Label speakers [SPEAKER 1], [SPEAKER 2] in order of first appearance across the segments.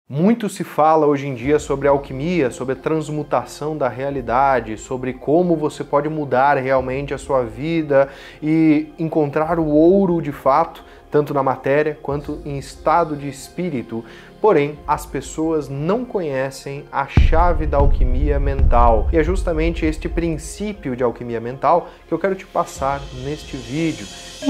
[SPEAKER 1] Muito se fala hoje em dia sobre alquimia, sobre a transmutação da realidade, sobre como você pode mudar realmente a sua vida e encontrar o ouro de fato, tanto na matéria quanto em estado de espírito. Porém, as pessoas não conhecem a chave da alquimia mental. E é justamente este princípio de alquimia mental que eu quero te passar neste vídeo.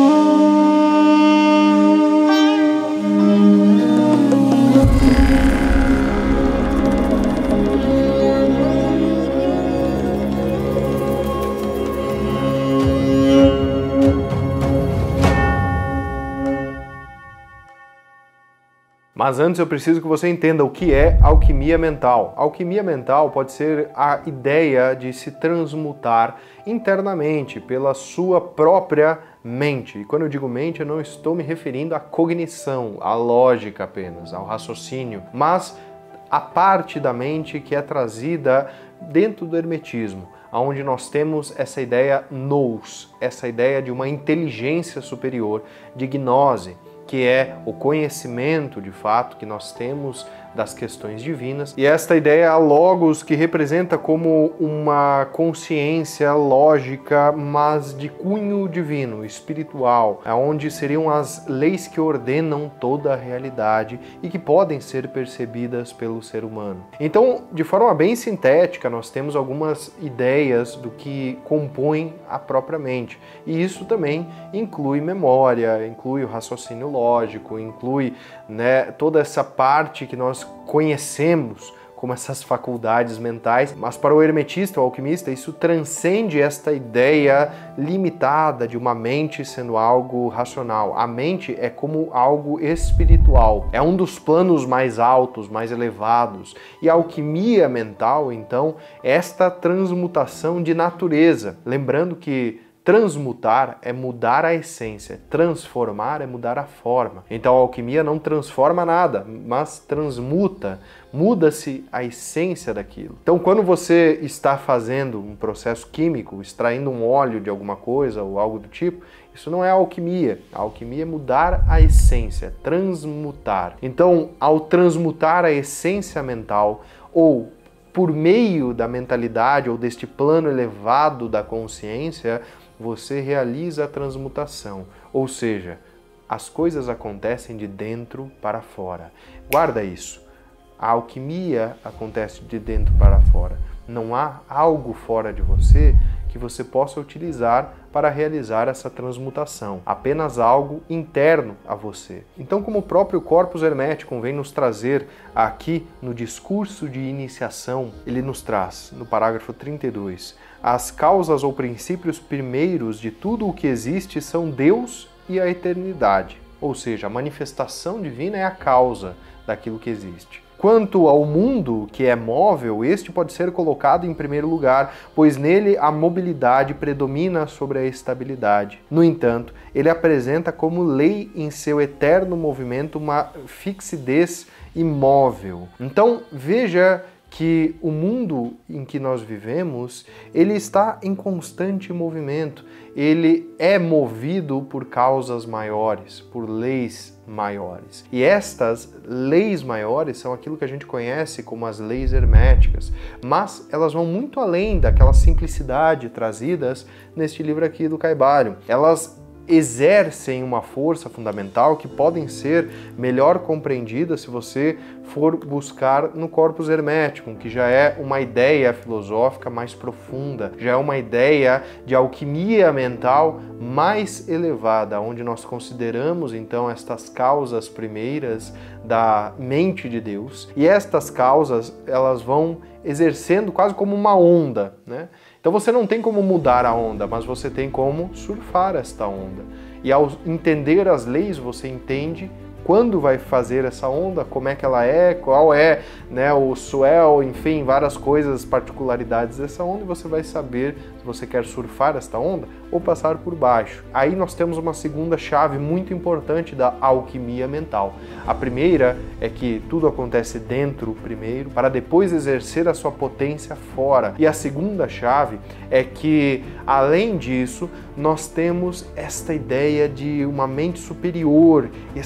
[SPEAKER 1] Mas antes eu preciso que você entenda o que é alquimia mental. Alquimia mental pode ser a ideia de se transmutar internamente pela sua própria mente. E quando eu digo mente, eu não estou me referindo à cognição, à lógica apenas, ao raciocínio, mas a parte da mente que é trazida dentro do hermetismo, onde nós temos essa ideia nous, essa ideia de uma inteligência superior, de gnose, que é o conhecimento de fato que nós temos das questões divinas, e esta ideia logos, que representa como uma consciência lógica, mas de cunho divino, espiritual, onde seriam as leis que ordenam toda a realidade e que podem ser percebidas pelo ser humano. Então, de forma bem sintética, nós temos algumas ideias do que compõe a própria mente, e isso também inclui memória, inclui o raciocínio lógico, inclui, toda essa parte que nós conhecemos como essas faculdades mentais, mas para o hermetista, o alquimista, isso transcende esta ideia limitada de uma mente sendo algo racional. A mente é como algo espiritual, é um dos planos mais altos, mais elevados. E a alquimia mental, então, é esta transmutação de natureza. Lembrando que transmutar é mudar a essência, transformar é mudar a forma. Então a alquimia não transforma nada, mas transmuta, muda-se a essência daquilo. Então quando você está fazendo um processo químico, extraindo um óleo de alguma coisa ou algo do tipo, isso não é alquimia. A alquimia é mudar a essência, transmutar. Então ao transmutar a essência mental, ou por meio da mentalidade ou deste plano elevado da consciência, você realiza a transmutação, ou seja, as coisas acontecem de dentro para fora. Guarda isso. A alquimia acontece de dentro para fora. Não há algo fora de você que você possa utilizar para realizar essa transmutação. Apenas algo interno a você. Então, como o próprio Corpus Hermeticum vem nos trazer aqui no discurso de iniciação, ele nos traz, no parágrafo 32, as causas ou princípios primeiros de tudo o que existe são Deus e a eternidade. Ou seja, a manifestação divina é a causa daquilo que existe. Quanto ao mundo, que é móvel, este pode ser colocado em primeiro lugar, pois nele a mobilidade predomina sobre a estabilidade. No entanto, ele apresenta como lei em seu eterno movimento uma fixidez imóvel. Então, veja que o mundo em que nós vivemos, ele está em constante movimento, ele é movido por causas maiores, por leis maiores. E estas leis maiores são aquilo que a gente conhece como as leis herméticas, mas elas vão muito além daquela simplicidade trazidas neste livro aqui do Caibalion. Elas exercem uma força fundamental que podem ser melhor compreendidas se você for buscar no Corpus Hermeticum, que já é uma ideia filosófica mais profunda, já é uma ideia de alquimia mental mais elevada, onde nós consideramos então estas causas primeiras da mente de Deus, e estas causas elas vão exercendo quase como uma onda, Então você não tem como mudar a onda, mas você tem como surfar esta onda. E ao entender as leis, você entende quando vai fazer essa onda, como é que ela é, qual é o swell, enfim, várias coisas, particularidades dessa onda, e você vai saber se você quer surfar esta onda ou passar por baixo. Aí nós temos uma segunda chave muito importante da alquimia mental. A primeira é que tudo acontece dentro primeiro, para depois exercer a sua potência fora. E a segunda chave é que, além disso, nós temos esta ideia de uma mente superior. E esta mente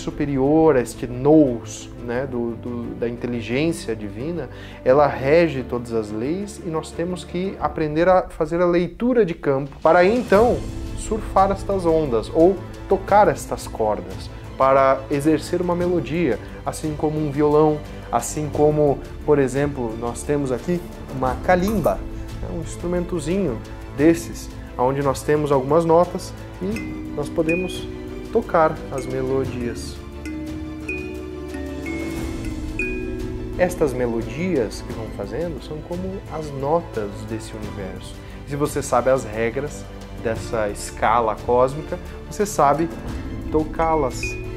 [SPEAKER 1] superior, este nous, né, da inteligência divina, ela rege todas as leis e nós temos que aprender a fazer a leitura de campo para aí, então surfar estas ondas ou tocar estas cordas para exercer uma melodia, assim como um violão, assim como, por exemplo, nós temos aqui uma kalimba, um instrumentozinho desses, onde nós temos algumas notas e nós podemos tocar as melodias. Estas melodias que vão fazendo são como as notas desse universo. Se você sabe as regras dessa escala cósmica, você sabe tocá-las.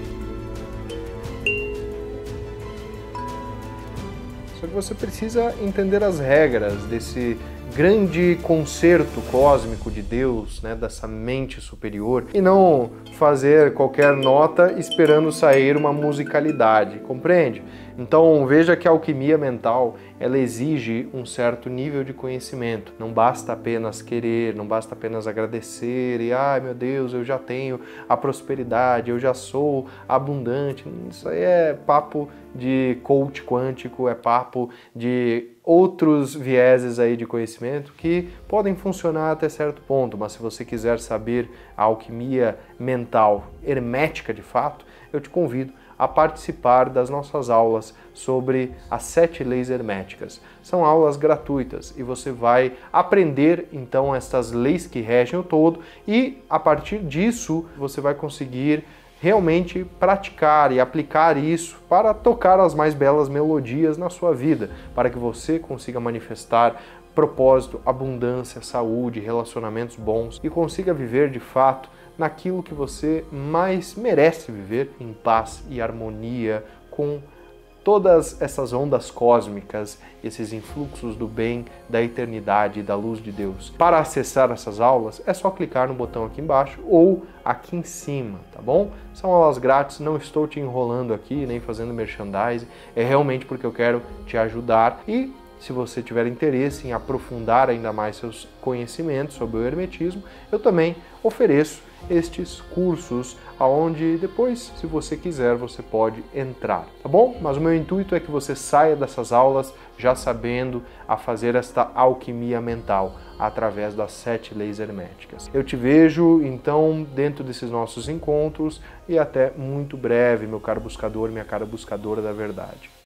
[SPEAKER 1] Só que você precisa entender as regras desse grande concerto cósmico de Deus, né, dessa mente superior, e não fazer qualquer nota esperando sair uma musicalidade, compreende? Então veja que a alquimia mental, ela exige um certo nível de conhecimento. Não basta apenas querer, não basta apenas agradecer e ai meu Deus, eu já tenho a prosperidade, eu já sou abundante. Isso aí é papo de coach quântico, é papo de outros vieses aí de conhecimento que podem funcionar até certo ponto, mas se você quiser saber a alquimia mental hermética de fato, eu te convido a participar das nossas aulas sobre as 7 leis herméticas. São aulas gratuitas e você vai aprender então estas leis que regem o todo e a partir disso você vai conseguir realmente praticar e aplicar isso para tocar as mais belas melodias na sua vida, para que você consiga manifestar propósito, abundância, saúde, relacionamentos bons e consiga viver de fato naquilo que você mais merece viver, em paz e harmonia com todas essas ondas cósmicas, esses influxos do bem, da eternidade e da luz de Deus. Para acessar essas aulas, é só clicar no botão aqui embaixo ou aqui em cima, tá bom? São aulas grátis, não estou te enrolando aqui, nem fazendo merchandising, é realmente porque eu quero te ajudar e se você tiver interesse em aprofundar ainda mais seus conhecimentos sobre o hermetismo, eu também ofereço estes cursos, aonde depois, se você quiser, você pode entrar, tá bom? Mas o meu intuito é que você saia dessas aulas já sabendo a fazer esta alquimia mental através das 7 leis herméticas. Eu te vejo, então, dentro desses nossos encontros e até muito breve, meu caro buscador, minha cara buscadora da verdade.